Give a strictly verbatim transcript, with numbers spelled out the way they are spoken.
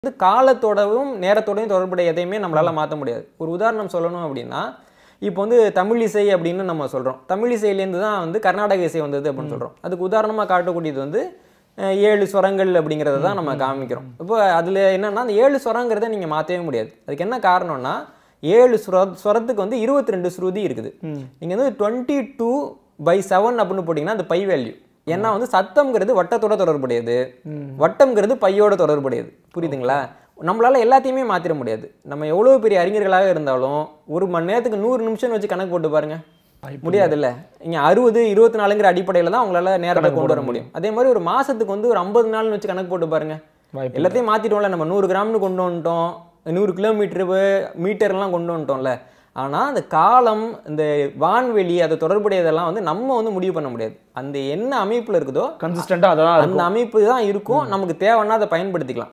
வந்து காலத்தோடவும் நேரத்தோடையும் தொடர்புடைய எதையுமே நம்மளால மாற்ற முடியாது. ஒரு உதாரணம் சொல்லணும் அப்படின்னா, இப்போ வந்து தமிழ் இசை அப்படின்னு நம்ம சொல்றோம். தமிழ் இசையிலேருந்து தான் வந்து கர்நாடக இசை வந்தது அப்படின்னு சொல்றோம். அதுக்கு உதாரணமா காட்டக்கூடியது வந்து அஹ், ஏழு ஸ்வரங்கள் அப்படிங்கிறத தான் நம்ம காமிக்கிறோம். இப்போ அதுல என்னன்னா அந்த ஏழு ஸ்வரங்கிறத நீங்க மாற்றவே முடியாது. அதுக்கு என்ன காரணம்னா ஏழு ஸ்வர ஸ்வரத்துக்கு வந்து இருபத்தி ரெண்டு ஸ்ருதி இருக்குது. நீங்க வந்து டுவெண்ட்டி டூ பை செவன் அப்படின்னு போட்டிங்கன்னா அது பை வேல்யூ. ஏன்னா வந்து சத்தம்ங்கிறது வட்டத்தோட தொடர்புடையது, வட்டம்ங்கிறது பையோட தொடர்புடையது. புரியுதுங்களா? நம்மளால எல்லாத்தையுமே மாத்திர முடியாது. நம்ம எவ்வளவு பெரிய அறிஞர்களாக இருந்தாலும் ஒரு மணி நேரத்துக்கு நூறு நிமிஷம் வச்சு கணக்கு போட்டு பாருங்க, முடியாதுல்ல. இங்க அறுபது இருபத்தி நாலுங்கிற அடிப்படையில தான் உங்களால நேரத்தை கொண்டு வர முடியும். அதே மாதிரி ஒரு மாசத்துக்கு வந்து ஒரு ஐம்பது நாள்னு வச்சு கணக்கு போட்டு பாருங்க, எல்லாத்தையும் மாத்திட்டோம்ல. நம்ம நூறு கிராம்னு கொண்டு வந்துட்டோம், நூறு கிலோமீட்டர் மீட்டர்லாம் கொண்டு வந்துட்டோம்ல. ஆனா அந்த காலம், இந்த வான்வெளி, அது தொடர்புடையதெல்லாம் வந்து நம்ம வந்து முடிவு பண்ண முடியாது. அந்த என்ன அமைப்புல இருக்குதோ கன்சிஸ்டண்டா அதான் அந்த அமைப்பு தான் இருக்கும். நமக்கு தேவைன்னா அதை பயன்படுத்திக்கலாம்.